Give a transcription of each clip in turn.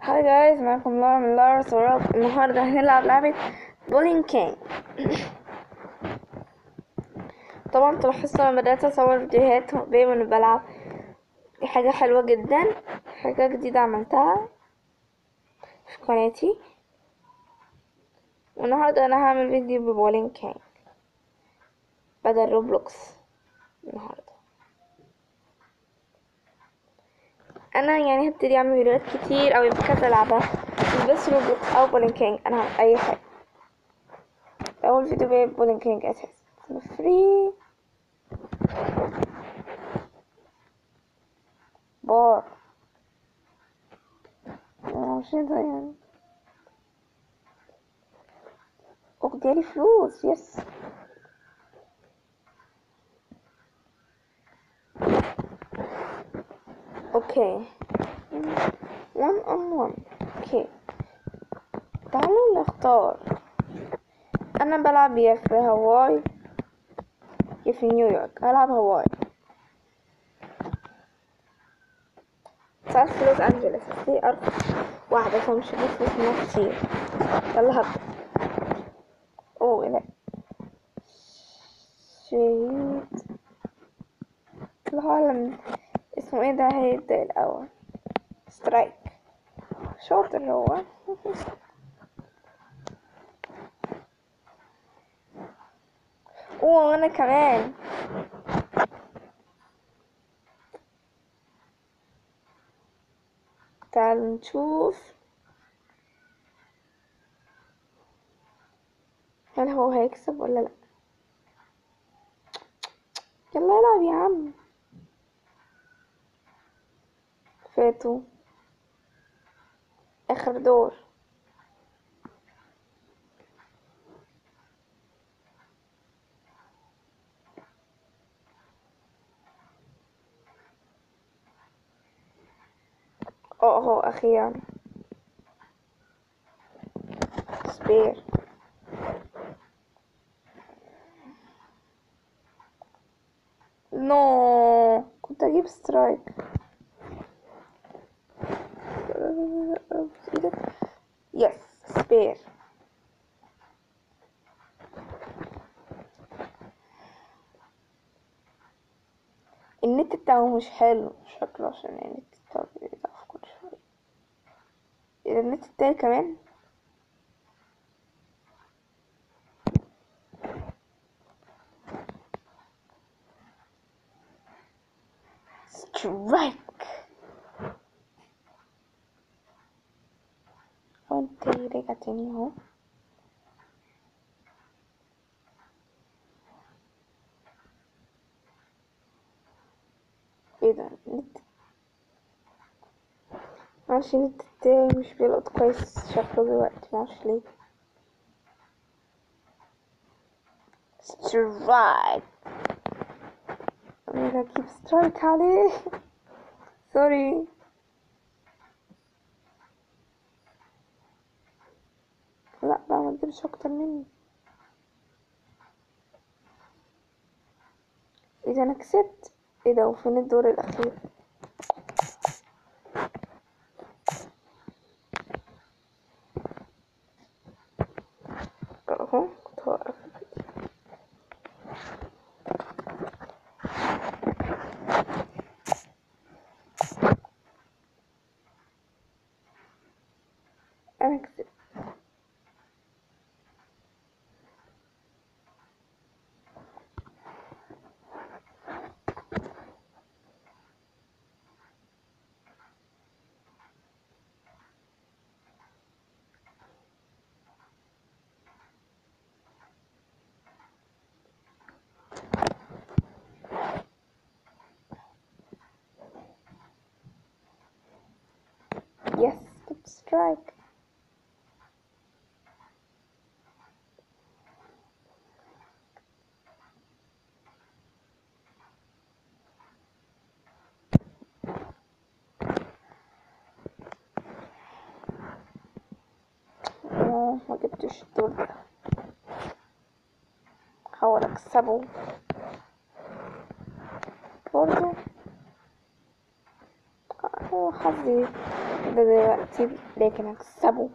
هاي جايز، معاكم لارا من لارا سوراب. النهارده هنلعب لعبة بولينج كينج. طبعا تلاحظوا لما بدأت اصور فيديوهات دايما وانا بلعب. دي حاجة حلوة جدا، حاجة جديدة عملتها في قناتي. والنهارده انا هعمل فيديو ببولينج كينج بدل روبلوكس. النهارده انا يعني هبتدي اعمل فيديوهات كتير اوي بكذا لعبة، مش بس روبلوكس او بولينج كينج. انا هعمل اي حاجة. اول فيديو بيه بولينج كينج اساسا فري بار. مش ده يعني وجالي فلوس. يس. اوكي 1 on 1. اوكي تعالوا نختار. انا بلعب يا في هواي يا في نيويورك. هلعب هواي. سألت في لوس انجلوس دي ارخص واحدة، فمش هدفلوس منها كتير. يلا هبدأ. اوه لا شيت العالم اسمه ايه ده؟ هيبدأ الاول. سترايك. شاطر هو. اوه انا كمان. تعالوا نشوف هل هو هيكسب ولا لا. يلا العب يا عم. فاتوا اخر دور. اهو اخيرا سبير. نو كنت اجيب سترايك. يس سبير. النت بتاعه مش حلو شكله، عشان النت بتاعه بيضعف كل شوية. النت بتاعي كمان. سترايك. هو انت رجع تاني اهو. ايه ده؟ النت معرفش، النت بتاعي مش بيلقط كويس شكله دلوقتي، معرفش ليه. سترايك. انا هجيب سترايك عليه. سوري. لا بقى ما تجيبش اكتر مني. اذا انا كسبت. ايه ده؟ وفين الدور الاخير؟ اهو كنت هوقف. انا كسبت. يس جبت سترايك. ما جبتش الدور ده. حاول اكسبه برضه. هو حظي ده دلوقتي لكن هكسبه.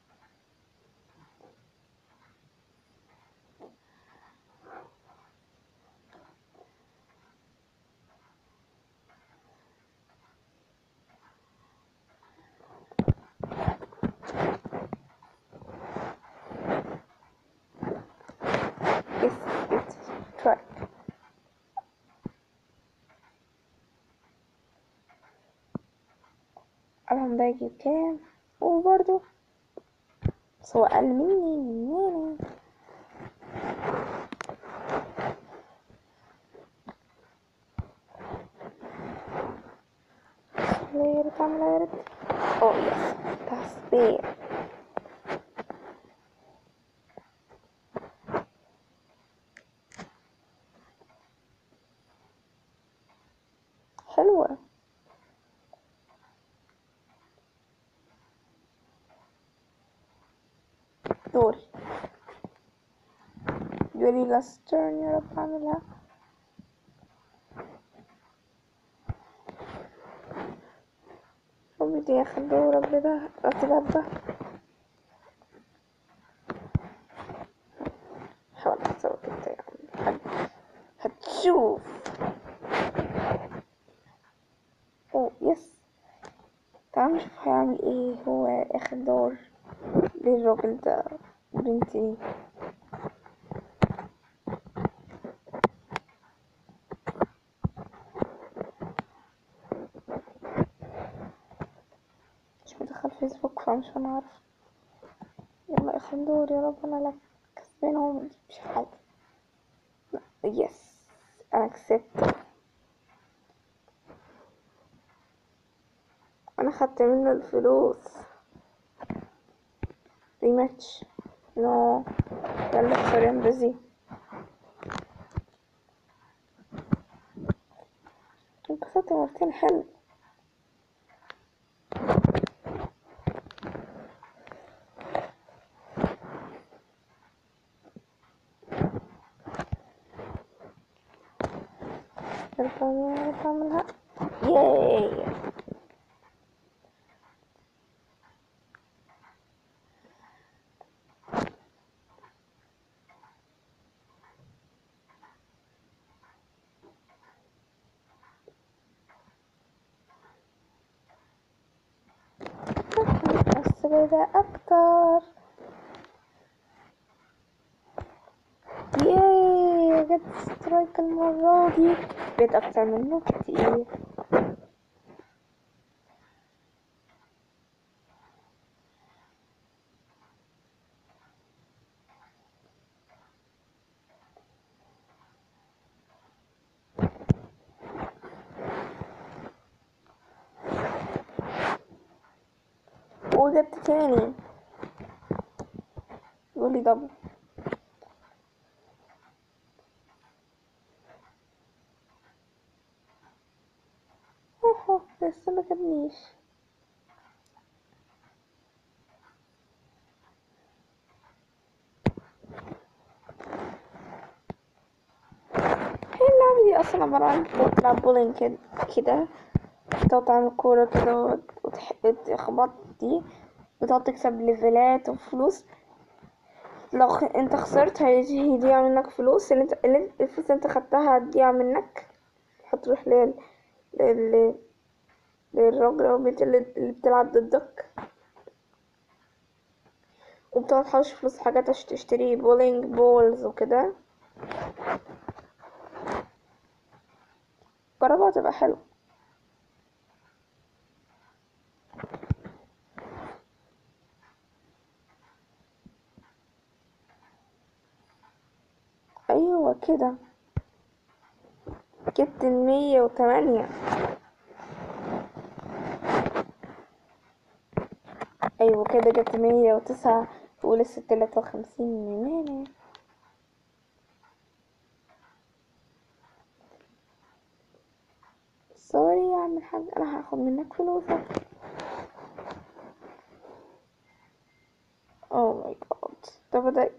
Yes, it's track. أنا باجي بكام وبرضه بس هو أقل مني. ليرت عم ليرت. Oh yes, تصبير. حلوة. دوري. دوري last turn يا رب أعملها. ربي دي ياخد دور ربي ده أتغبى. حاول أسوي كده يعني هتشوف. أوه يس. تعال نشوف هيعمل ايه. هو اخر دور للراجل ده بنتي. مش مدخل فيسبوك فمش هنعرف. يلا اخر دور يا رب. انا لك كسبان هو مجيبش حاجة. يس انا كسبت. انا خدت منه الفلوس. ريماتش. نو. يلا اكسر يا مبزي. كسبت مرتين. حلو. يلا اعملها. ياي. بس كده اكتر. ياي جت سترايك المرة دي. بقيت اكتر منه كتير. وجبت تاني. يقولي دبل. لسه ما جابنيش. هي اللعبة دي اصلا عبارة عن بتلعب بولينج كده. بتقعد تعمل كورة كده وتخبط دي. بتقعد تكسب ليفلات وفلوس. لو انت خسرت هيضيع منك فلوس. الفلوس اللي انت خدتها هتضيع منك. هتروح لل... للراجل او البنت اللي بتلعب ضدك. وبتقعد تحوش فلوس حاجات عشان تشتري بولينج بولز وكده. جربها تبقى حلو. ايوه كده. جبت 108. ايوه كده جبت 109 ولسه 53 مني. سوري يا عم الحاج انا هاخد منك فلوسك. اوه ماي جاد. ده بدأ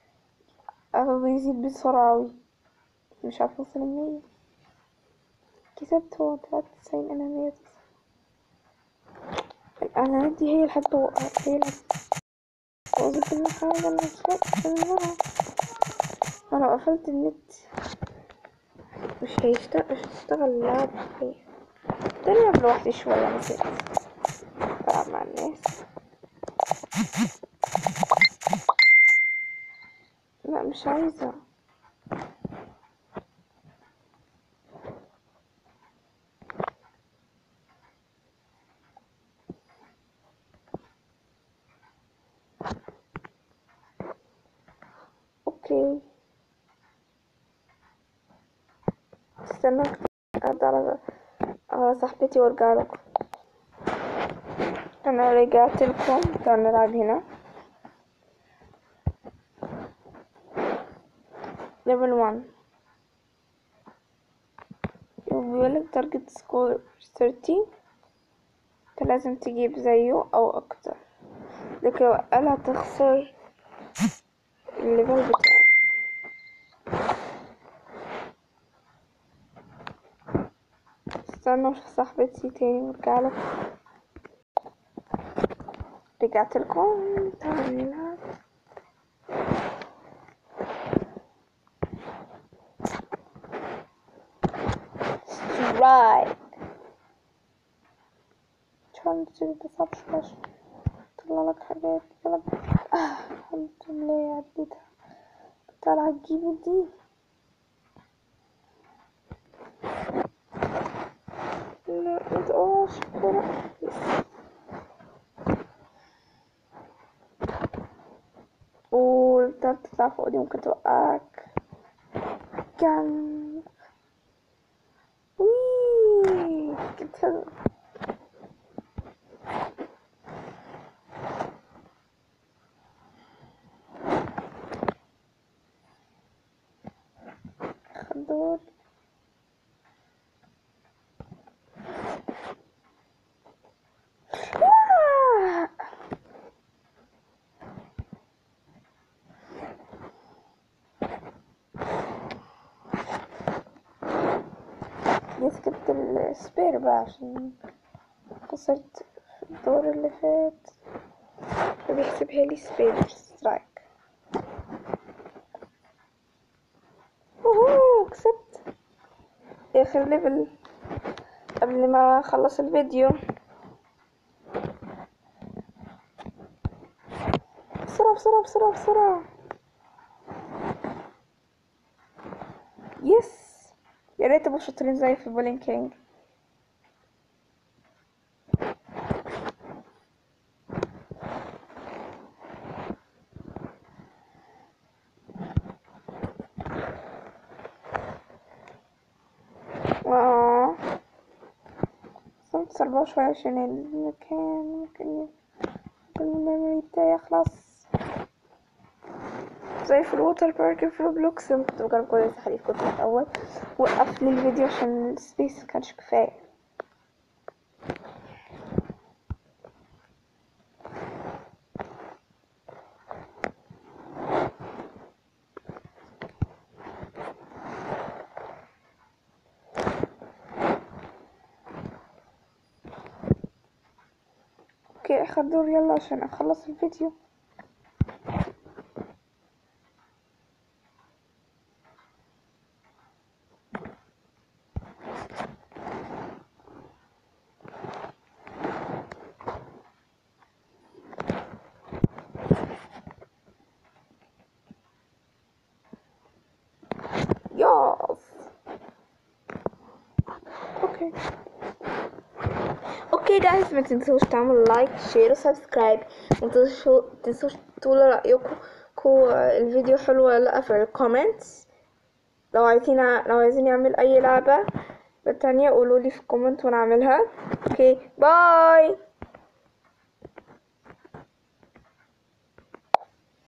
يزيد بسرعة اوي. مش عارفة اوصل 100. كسبت. هو 93 انا 109. انا دي هي اللي هتبوظ، هي اللي هتبوظ كل حاجة. انا مش منها. انا قفلت النت مش هتشتغل اللعب. ده العب لوحدي شوية، نسيت بلعب مع الناس. لا مش عايزة. اوكي استنى ارد على صاحبتي وارجع لكم. انا رجعت لكم. تعالوا نلعب هنا ليفل 1. بيقولك تارجت سكور 30، انت لازم تجيب زيه او اكتر، لكن لو قالها تخسر الليفل بتاعك. استنى اشوف صاحبتي تاني وارجع لكم. رجعت لكم. تعالوا نلعب. سترايك. عشان تصير تصعب شوية، طلع لك حاجات كده. الحمد لله عديتها. طالعة تجيب دي. لا متقوش كده. وانت بتطلع فوق دي ممكن توقعك. كم وي كده. خدور. جبت السبير بقى عشان خسرت في الدور اللي فات، فبيحسبها لي سبير سترايك. اوه كسبت اخر ليفل قبل ما اخلص الفيديو. بسرعة بسرعة بسرعة بسرعة. يس يا ريت تبقوا شاطرين زي في بولينج كينج. صرت صربة شوية عشان المكان ممكن الميموري بتاعي يخلص، زي في الووتر بارك في روبلوكس. كنت بجرب كل التحاليل كنت في الأول، وقفت لي الفيديو عشان السبيس مكانش كفاية. اوكي اخر دور يلا عشان اخلص الفيديو. ياس اوكي اوكي جايز، ما تنسوش تعملوا لايك شير وسبسكرايب. ما تنسوش تقولوا رأيكم الفيديو حلو ولا لا في الكومنتس. لو عايزين نعمل اي لعبة تانية قولولي في الكومنت ونعملها. اوكي باي.